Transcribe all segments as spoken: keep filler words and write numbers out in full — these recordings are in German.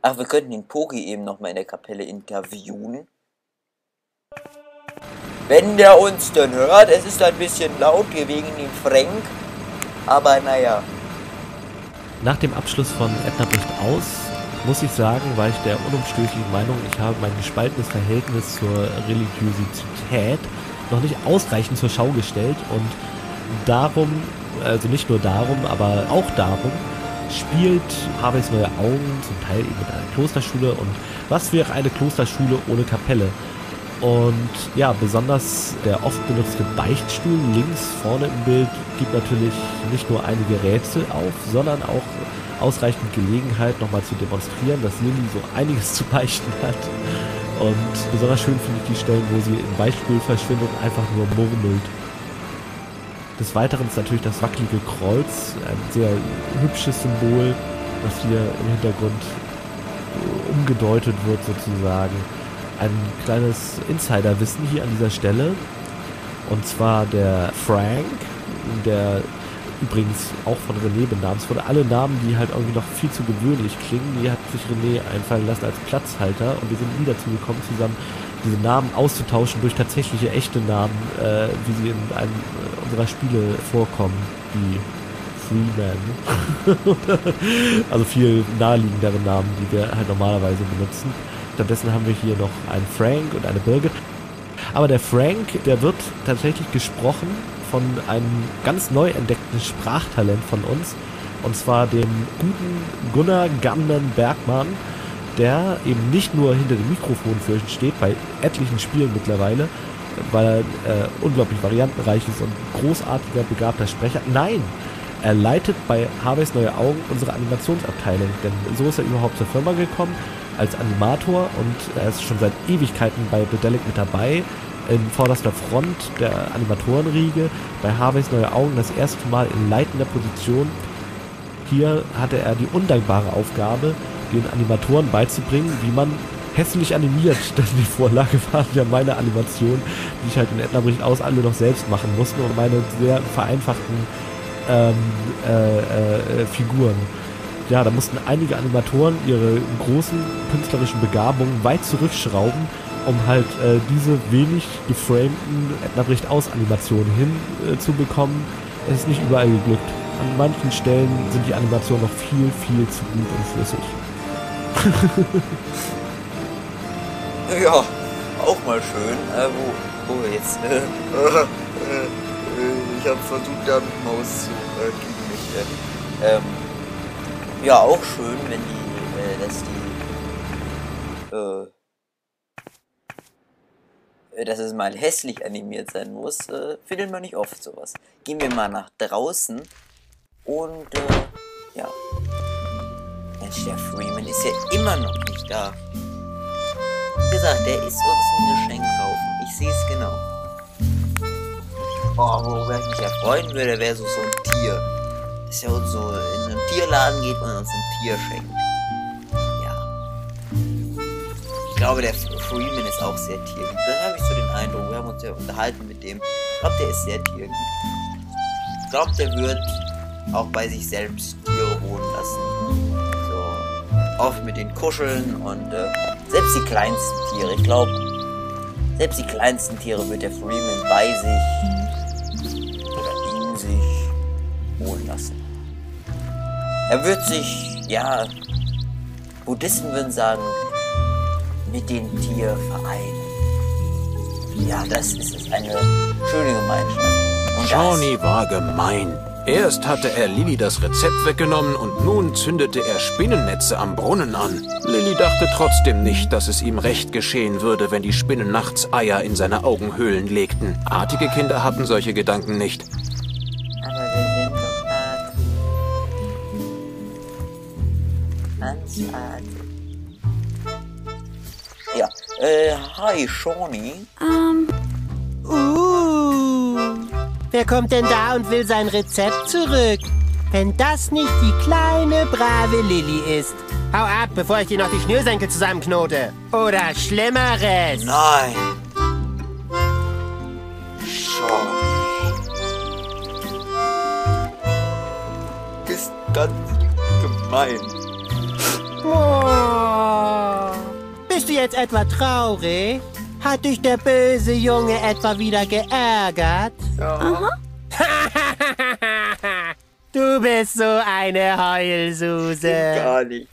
Ach, wir könnten den Pogi eben nochmal in der Kapelle interviewen. Wenn der uns denn hört, es ist ein bisschen laut hier wegen dem Frank. Aber naja. Nach dem Abschluss von Edna bricht aus, muss ich sagen, war ich der unumstößlichen Meinung, ich habe mein gespaltenes Verhältnis zur Religiosität noch nicht ausreichend zur Schau gestellt und darum, also nicht nur darum, aber auch darum, spielt Harveys neue Augen zum Teil eben mit einer Klosterschule und was wäre eine Klosterschule ohne Kapelle? Und ja, besonders der oft benutzte Beichtstuhl links vorne im Bild gibt natürlich nicht nur einige Rätsel auf, sondern auch ausreichend Gelegenheit nochmal zu demonstrieren, dass Lilly so einiges zu beichten hat. Und besonders schön finde ich die Stellen, wo sie im Beichtstuhl verschwindet und einfach nur murmelt. Des Weiteren ist natürlich das wackelige Kreuz, ein sehr hübsches Symbol, das hier im Hintergrund umgedeutet wird sozusagen. Ein kleines Insiderwissen hier an dieser Stelle. Und zwar der Frank, der übrigens auch von René benannt wurde. Alle Namen, die halt irgendwie noch viel zu gewöhnlich klingen, die hat sich René einfallen lassen als Platzhalter. Und wir sind nie dazu gekommen, zusammen diese Namen auszutauschen durch tatsächliche echte Namen, äh, wie sie in einem unserer Spiele vorkommen, wie Freeman. Also viel naheliegendere Namen, die wir halt normalerweise benutzen. Stattdessen haben wir hier noch einen Frank und eine Birgit. Aber der Frank, der wird tatsächlich gesprochen von einem ganz neu entdeckten Sprachtalent von uns. Und zwar dem guten Gunnar Gamnen Bergmann, der eben nicht nur hinter dem Mikrofon für uns steht, bei etlichen Spielen mittlerweile, weil er äh, unglaublich variantenreich ist und großartiger, begabter Sprecher. Nein, er leitet bei Harveys neue Augen unsere Animationsabteilung, denn so ist er überhaupt zur Firma gekommen, als Animator, und er ist schon seit Ewigkeiten bei Bedelic mit dabei, in vorderster Front der Animatorenriege, bei Harveys neue Augen das erste Mal in leitender Position. Hier hatte er die undankbare Aufgabe, den Animatoren beizubringen, wie man hässlich animiert, denn die Vorlage waren ja meine Animationen, die ich halt in Edna bricht aus alle noch selbst machen musste und meine sehr vereinfachten ähm, äh, äh, Figuren. Ja, da mussten einige Animatoren ihre großen künstlerischen Begabungen weit zurückschrauben, um halt äh, diese wenig geframten Edna bricht aus Animationen hinzubekommen. Äh, es ist nicht überall geglückt. An manchen Stellen sind die Animationen noch viel, viel zu gut und flüssig. Ja, auch mal schön. Äh, wo, wo jetzt? Äh, äh, äh, ich habe versucht, da mit Maus zu äh, gegen mich. Äh, ähm, ja, auch schön, wenn die, äh, dass die, äh, dass es mal hässlich animiert sein muss, äh, findet man nicht oft sowas. Gehen wir mal nach draußen und, äh, ja. Mensch, der Freeman ist ja immer noch nicht da. Wie gesagt, der ist uns ein Geschenk kaufen. Ich sehe es genau. Oh, worüber ich mich ja freuen würde, wäre so, so ein Tier. Dass er uns so in einen Tierladen geht und uns ein Tier schenkt. Ja. Ich glaube, der Freeman ist auch sehr tierlieb. Da habe ich so den Eindruck. Wir haben uns ja unterhalten mit dem. Ich glaube, der ist sehr tierlieb. Ich glaube, der wird auch bei sich selbst Tiere wohnen lassen. So oft mit den Kuscheln und äh, selbst die kleinsten Tiere. Ich glaube, selbst die kleinsten Tiere wird der Freeman bei sich oder in sich wohnen lassen. Er wird sich, ja, Buddhisten würden sagen, mit dem Tier vereinen. Ja, das ist es, eine schöne Gemeinschaft. Und Shawnee war gemein. Erst hatte er Lilly das Rezept weggenommen und nun zündete er Spinnennetze am Brunnen an. Lilly dachte trotzdem nicht, dass es ihm recht geschehen würde, wenn die Spinnen nachts Eier in seine Augenhöhlen legten. Artige Kinder hatten solche Gedanken nicht. Aber wir sind doch artig. Ganz artig. Ja, äh, hi, Shawnee. Ähm. Uh. Wer kommt denn da und will sein Rezept zurück? Wenn das nicht die kleine, brave Lilly ist. Hau ab, bevor ich dir noch die Schnürsenkel zusammenknote. Oder Schlimmeres. Nein. Shawnee. Ist ganz gemein. Oh. Bist du jetzt etwa traurig? Hat dich der böse Junge etwa wieder geärgert? Ja. Du bist so eine Heulsuse. Gar nicht.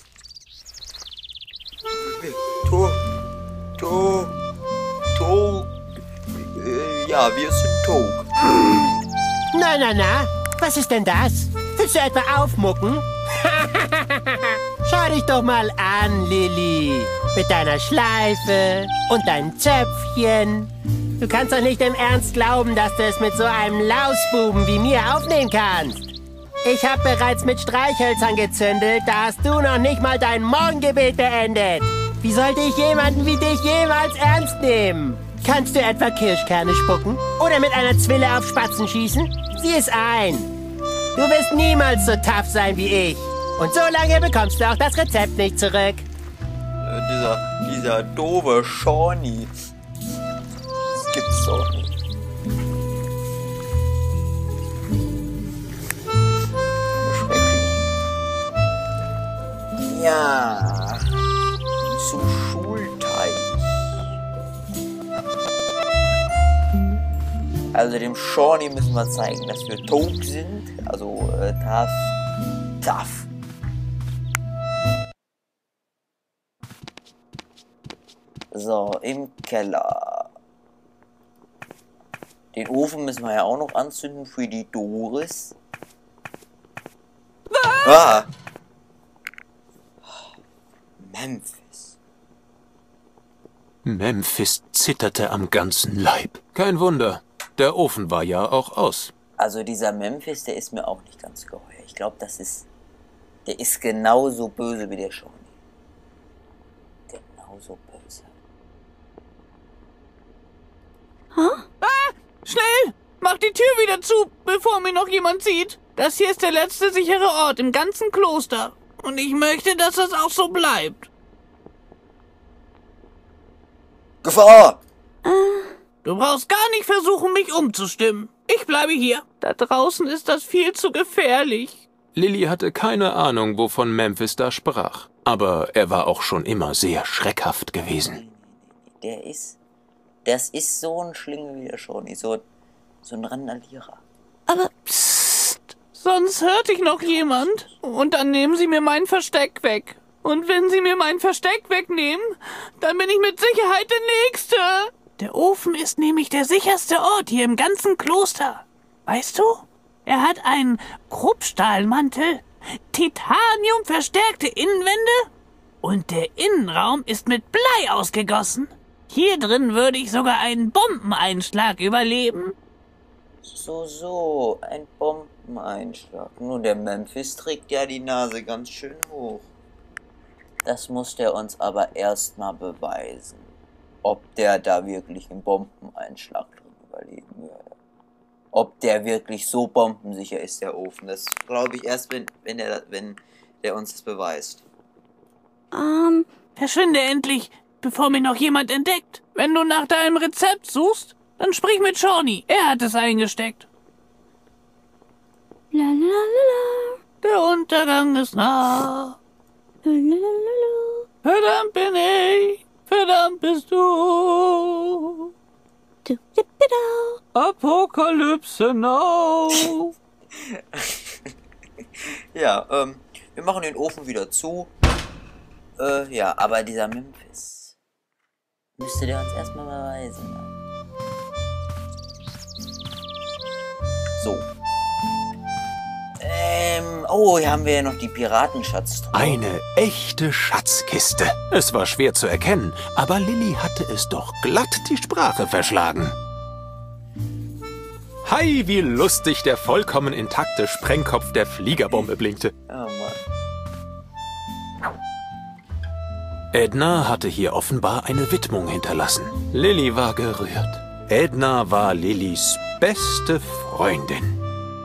To, to, to. Äh, ja, wir sind tot. Na, na, na. Was ist denn das? Willst du etwa aufmucken? Schau dich doch mal an, Lilly. Mit deiner Schleife und deinem Zöpfchen. Du kannst doch nicht im Ernst glauben, dass du es mit so einem Lausbuben wie mir aufnehmen kannst. Ich habe bereits mit Streichhölzern gezündelt, da hast du noch nicht mal dein Morgengebet beendet. Wie sollte ich jemanden wie dich jemals ernst nehmen? Kannst du etwa Kirschkerne spucken? Oder mit einer Zwille auf Spatzen schießen? Sieh es ein. Du wirst niemals so tough sein wie ich. Und so lange bekommst du auch das Rezept nicht zurück. Äh, dieser, dieser doofe Shawnee. Das gibt's doch nicht. Schrecklich. Ja. Zu Schulteich. Also dem Shawnee müssen wir zeigen, dass wir tot sind. Also äh, tough. Tough. So, im Keller. Den Ofen müssen wir ja auch noch anzünden für die Doris. Ah! Memphis. Memphis zitterte am ganzen Leib. Kein Wunder, der Ofen war ja auch aus. Also dieser Memphis, der ist mir auch nicht ganz geheuer. Ich glaube, das ist... Der ist genauso böse wie der Shawnee. Genauso böse. Huh? Ah! Schnell! Mach die Tür wieder zu, bevor mir noch jemand sieht. Das hier ist der letzte sichere Ort im ganzen Kloster. Und ich möchte, dass das auch so bleibt. Gefahr! Du brauchst gar nicht versuchen, mich umzustimmen. Ich bleibe hier. Da draußen ist das viel zu gefährlich. Lilly hatte keine Ahnung, wovon Memphis da sprach. Aber er war auch schon immer sehr schreckhaft gewesen. Der ist... Das ist so ein Schlingel wie der Shawnee. So, so ein Randalierer. Aber psst, sonst hört dich noch jemand. Und dann nehmen sie mir mein Versteck weg. Und wenn sie mir mein Versteck wegnehmen, dann bin ich mit Sicherheit der Nächste. Der Ofen ist nämlich der sicherste Ort hier im ganzen Kloster. Weißt du? Er hat einen Kruppstahlmantel, Titanium-verstärkte Innenwände und der Innenraum ist mit Blei ausgegossen. Hier drin würde ich sogar einen Bombeneinschlag überleben. So, so, ein Bombeneinschlag. Nur der Memphis trägt ja die Nase ganz schön hoch. Das muss der uns aber erstmal beweisen, ob der da wirklich einen Bombeneinschlag drin überleben würde. Ob der wirklich so bombensicher ist, der Ofen. Das glaube ich erst, wenn, wenn, der, wenn der uns das beweist. Ähm, verschwinde endlich, bevor mich noch jemand entdeckt. Wenn du nach deinem Rezept suchst, dann sprich mit Shawnee. Er hat es eingesteckt. La, la, la, la. Der Untergang ist nah. La, la, la, la. Verdammt bin ich, verdammt bist du. Du, Apokalypse now. Ja, ähm, wir machen den Ofen wieder zu. Äh, ja, aber dieser Memphis müsste der uns erstmal beweisen. Ne? So. Ähm, oh, hier haben wir ja noch die Piratenschatztruhe. Eine echte Schatzkiste. Es war schwer zu erkennen, aber Lilly hatte es doch glatt die Sprache verschlagen. Hi, wie lustig der vollkommen intakte Sprengkopf der Fliegerbombe blinkte. Oh Mann. Edna hatte hier offenbar eine Widmung hinterlassen. Lilly war gerührt. Edna war Lillys beste Freundin.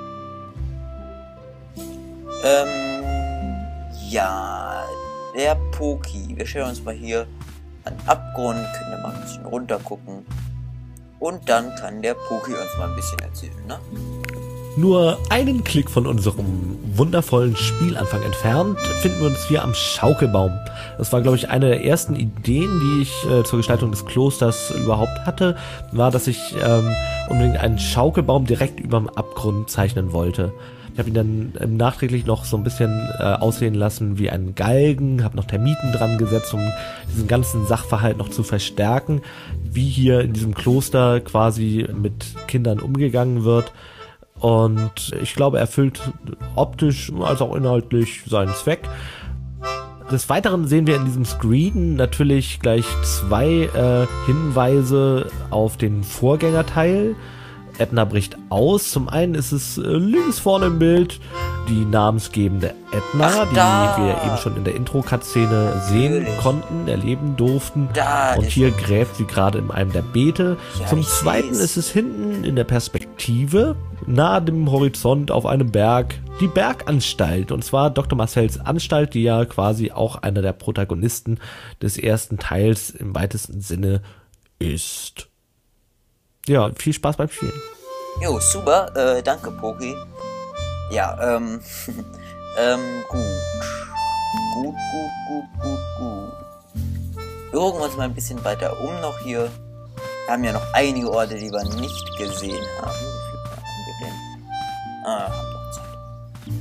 Ähm, ja, der Poki. Wir stellen uns mal hier an den Abgrund, können ja mal ein bisschen runter gucken. Und dann kann der Poki uns mal ein bisschen erzählen, ne? Nur einen Klick von unserem wundervollen Spielanfang entfernt finden wir uns hier am Schaukelbaum. Das war, glaube ich, eine der ersten Ideen, die ich äh, zur Gestaltung des Klosters überhaupt hatte, war, dass ich ähm, unbedingt einen Schaukelbaum direkt über dem Abgrund zeichnen wollte. Ich habe ihn dann ähm, nachträglich noch so ein bisschen äh, aussehen lassen wie einen Galgen, habe noch Termiten dran gesetzt, um diesen ganzen Sachverhalt noch zu verstärken, wie hier in diesem Kloster quasi mit Kindern umgegangen wird. Und ich glaube, er erfüllt optisch als auch inhaltlich seinen Zweck. Des Weiteren sehen wir in diesem Screen natürlich gleich zwei äh, Hinweise auf den Vorgängerteil. Edna bricht aus. Zum einen ist es äh, links vorne im Bild die namensgebende Edna, Ach, da. die wir eben schon in der Intro-Cutscene sehen Natürlich. konnten, erleben durften. Da Und ist hier gräbt sie gerade in einem der Beete. Ja, Zum ich zweiten seh's. ist es hinten in der Perspektive, nahe dem Horizont auf einem Berg, die Berganstalt. Und zwar Doktor Marcells Anstalt, die ja quasi auch einer der Protagonisten des ersten Teils im weitesten Sinne ist. Ja, viel Spaß beim Spielen. Jo, super, äh, danke, Poki. Ja, ähm, ähm, gut. Gut, gut, gut, gut, gut. Wir gucken uns mal ein bisschen weiter um noch hier. Wir haben ja noch einige Orte, die wir nicht gesehen haben. Wie viel haben wir denn? Ah, haben noch Zeit.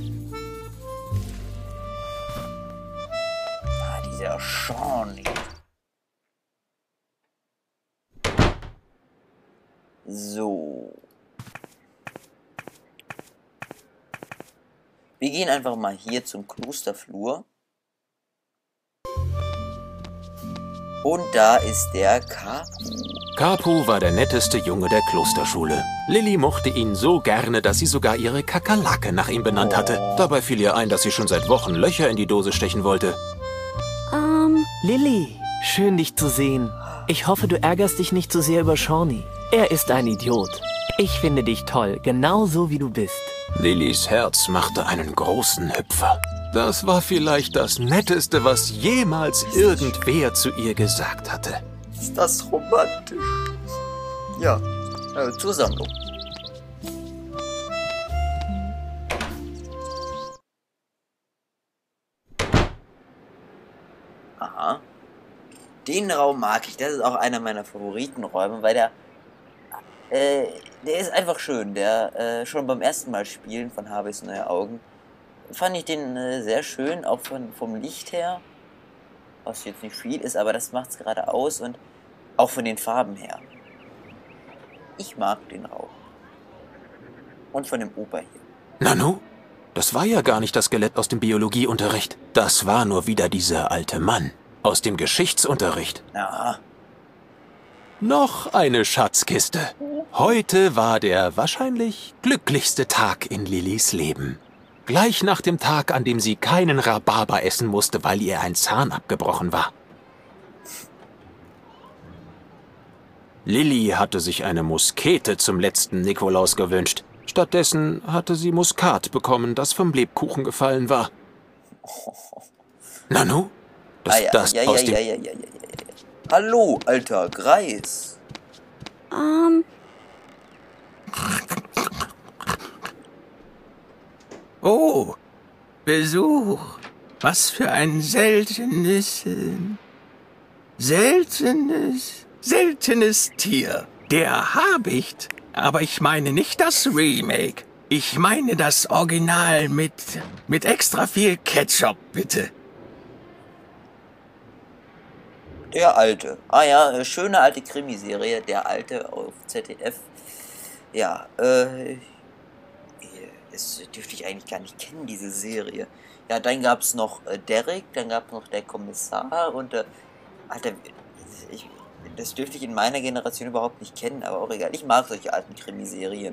Ah, dieser Shawnee. So. Wir gehen einfach mal hier zum Klosterflur. Und da ist der Kapu. Kapu war der netteste Junge der Klosterschule. Lilly mochte ihn so gerne, dass sie sogar ihre Kakerlake nach ihm benannt hatte. Dabei fiel ihr ein, dass sie schon seit Wochen Löcher in die Dose stechen wollte. Ähm, Lilly, schön dich zu sehen. Ich hoffe, du ärgerst dich nicht zu sehr über Shawnee. Er ist ein Idiot. Ich finde dich toll, genauso wie du bist. Lillys Herz machte einen großen Hüpfer. Das war vielleicht das Netteste, was jemals irgendwer zu ihr gesagt hatte. Ist das romantisch? Ja, äh, zur Sammlung. Aha. Den Raum mag ich. Das ist auch einer meiner Favoritenräume, weil der äh, der ist einfach schön. Der äh, schon beim ersten Mal spielen von Harveys Neue Augen fand ich den äh, sehr schön, auch von, vom Licht her, was jetzt nicht viel ist, aber das macht es gerade aus und auch von den Farben her. Ich mag den Raum. Und von dem Opa hier. Nanu? Das war ja gar nicht das Skelett aus dem Biologieunterricht. Das war nur wieder dieser alte Mann aus dem Geschichtsunterricht. Ja, Noch eine Schatzkiste. Heute war der wahrscheinlich glücklichste Tag in Lillys Leben. Gleich nach dem Tag, an dem sie keinen Rhabarber essen musste, weil ihr ein Zahn abgebrochen war. Lilly hatte sich eine Muskete zum letzten Nikolaus gewünscht. Stattdessen hatte sie Muskat bekommen, das vom Lebkuchen gefallen war. Nanu? Das, ah, ja, das ja, aus ja, dem... ja, ja, ja, ja, ja. Hallo, alter Greis. Ähm, Oh, Besuch. Was für ein seltenes, äh, seltenes, seltenes Tier. Der Habicht. Aber ich meine nicht das Remake. Ich meine das Original mit, mit extra viel Ketchup, bitte. Der Alte. Ah ja, äh, schöne alte Krimiserie. Der Alte auf Z D F. Ja, äh... das dürfte ich eigentlich gar nicht kennen, diese Serie. Ja, dann gab es noch äh, Derek, dann gab es noch der Kommissar und äh, Alter, ich, das dürfte ich in meiner Generation überhaupt nicht kennen, aber auch egal. Ich mag solche alten Krimiserien.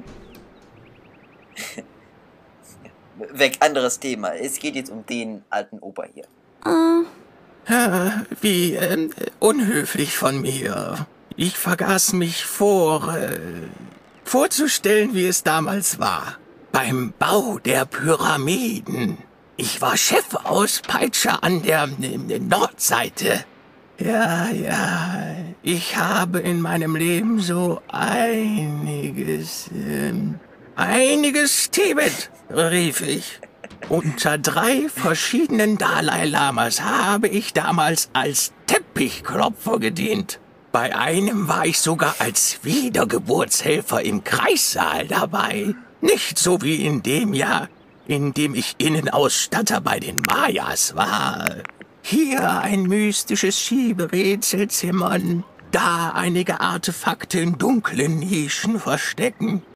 Weg, anderes Thema. Es geht jetzt um den alten Opa hier. Ah, Wie ähm, unhöflich von mir. Ich vergaß mich vor, äh, vorzustellen, wie es damals war. Beim Bau der Pyramiden. Ich war Chefauspeitscher an der äh, Nordseite. Ja, ja, ich habe in meinem Leben so einiges ähm, Einiges Tibet, rief ich. Unter drei verschiedenen Dalai Lamas habe ich damals als Teppichklopfer gedient. Bei einem war ich sogar als Wiedergeburtshelfer im Kreissaal dabei. Nicht so wie in dem Jahr, in dem ich Innenausstatter bei den Mayas war. Hier ein mystisches Schieberätsel zimmern, da einige Artefakte in dunklen Nischen verstecken.